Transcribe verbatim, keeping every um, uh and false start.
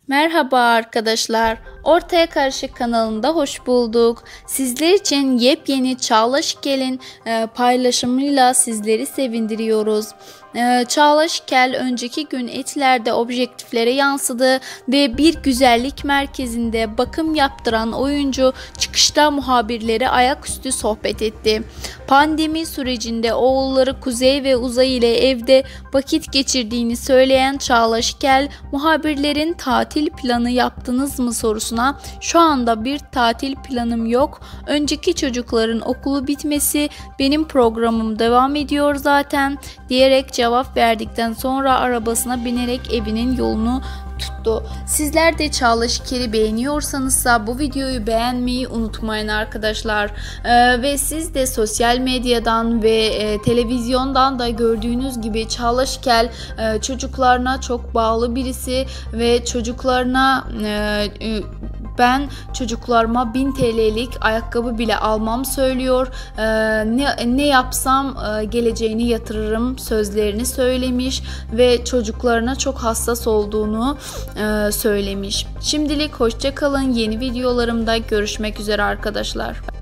Merhaba arkadaşlar. Ortaya Karışık kanalında hoş bulduk. Sizler için yepyeni Çağla Şikel'in e, paylaşımıyla sizleri sevindiriyoruz. E, Çağla Şikel önceki gün Etiler'de objektiflere yansıdı ve bir güzellik merkezinde bakım yaptıran oyuncu çıkışta muhabirlere ayaküstü sohbet etti. Pandemi sürecinde oğulları Kuzey ve Uzay ile evde vakit geçirdiğini söyleyen Çağla Şikel, muhabirlerin tatil planı yaptınız mı sorusuna "Şu anda bir tatil planım yok. Önceki çocukların okulu bitmesi, benim programım devam ediyor zaten" diyerek cevap verdikten sonra arabasına binerek evinin yolunu tuttu. Sizler de Çağla Şikel'i beğeniyorsanızsa bu videoyu beğenmeyi unutmayın arkadaşlar. Ee, ve siz de sosyal medyadan ve e, televizyondan da gördüğünüz gibi Çağla Şikel e, çocuklarına çok bağlı birisi ve çocuklarına e, e, ben çocuklarıma bin T L'lik ayakkabı bile almam söylüyor. Ee, ne, ne yapsam e, geleceğini yatırırım sözlerini söylemiş ve çocuklarına çok hassas olduğunu e, söylemiş. Şimdilik hoşça kalın. Yeni videolarımda görüşmek üzere arkadaşlar.